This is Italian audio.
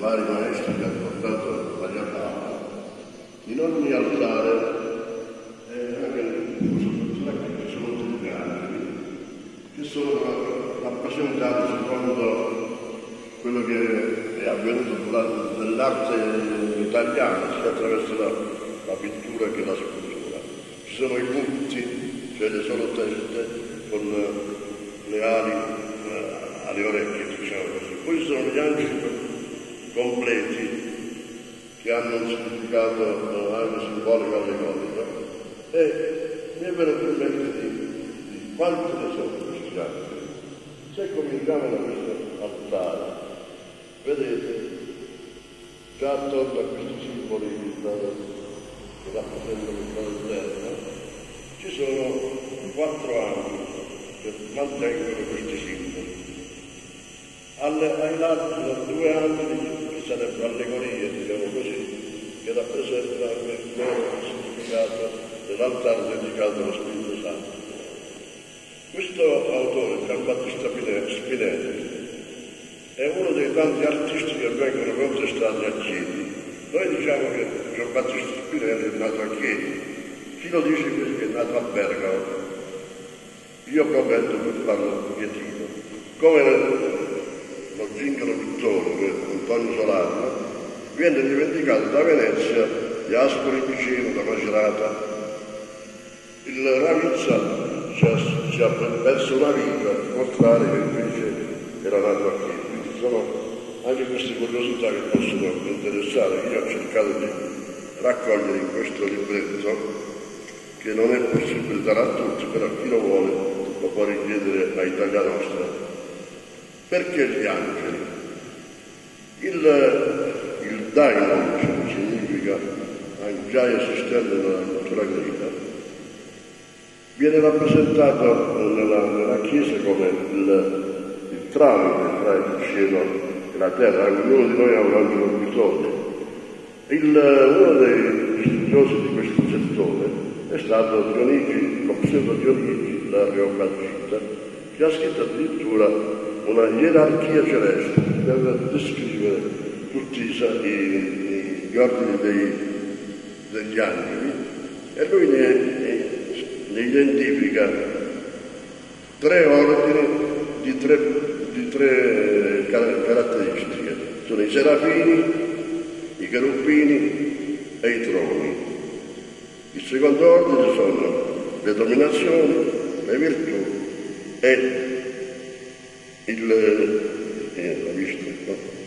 vari maestri che hanno portato la chiamata, in ogni altare anche che sono tutti angeli, che sono rappresentati secondo quello che è avvenuto nell'arte italiana, sia attraverso la pittura che la scultura. Ci sono i butti, cioè le solo teste con le ali alle orecchie, diciamo così. Poi ci sono gli angeli completi che hanno un significato anche simbolico allegorico, e mi è venuto in mente di quanti ne sono questi angeli. Se cominciamo da questo altare, vedete, già attorno a questi simboli che rappresentano il Fraterno, ci sono 4 angeli che mantengono questi simboli. Ai lati sono 2 angeli che sarebbero allegorie, diciamo così, che rappresentano anche il loro significato dell'altare dedicato allo Spirito Santo. Questo autore, Giambattista Spinelli, è uno dei tanti artisti che vengono contestati a Chieti. Noi diciamo che Giambattista Spinelli è nato a Chieti, chi lo dice invece che è nato a Bergamo. Io commento per farlo chietino. Come lo Zingaro Vittorio, Antonio Solano, viene dimenticato da Venezia, di Ascoli Piceno, da Macerata. Il Ravizza ci ha perso una vita a dimostrare che invece era nato a Chieti. Quindi sono anche queste curiosità che possono interessare. Io ho cercato di raccogliere in questo libretto, che non è possibile dare a tutti, però chi lo vuole lo può richiedere a Italia Nostra. Perché gli angeli? Il daimon, che significa già esistente nella cultura greca, viene rappresentato nella Chiesa come il tramite tra il cielo e la terra. Ognuno di noi ha un angelo guidone. Uno dei studiosi di questo settore è stato Dionigi, lo pseudo Dionigi, l'Areopagita, che ha scritto addirittura una gerarchia celeste per descrivere tutti gli ordini degli angeli, e lui ne identifica 3 ordini di tre caratteristiche. Sono i serafini, i cherubini e i troni. Il secondo ordine sono le dominazioni, le virtù e